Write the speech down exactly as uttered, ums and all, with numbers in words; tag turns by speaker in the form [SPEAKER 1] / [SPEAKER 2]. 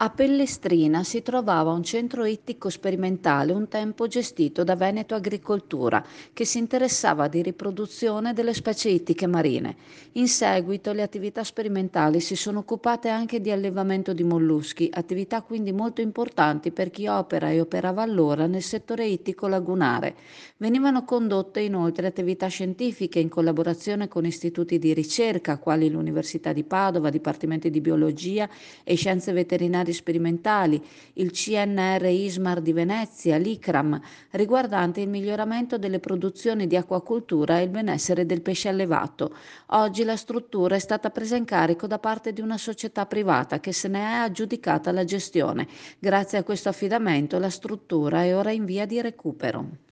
[SPEAKER 1] A Pellestrina si trovava un centro ittico sperimentale un tempo gestito da Veneto Agricoltura, che si interessava di riproduzione delle specie ittiche marine. In seguito le attività sperimentali si sono occupate anche di allevamento di molluschi, attività quindi molto importanti per chi opera e operava allora nel settore ittico lagunare. Venivano condotte inoltre attività scientifiche in collaborazione con istituti di ricerca, quali l'Università di Padova, dipartimenti di biologia e scienze veterinarie sperimentali, il C N R ISMAR di Venezia, l'ICRAM, riguardante il miglioramento delle produzioni di acquacoltura e il benessere del pesce allevato. Oggi la struttura è stata presa in carico da parte di una società privata che se ne è aggiudicata la gestione. Grazie a questo affidamento la struttura è ora in via di recupero.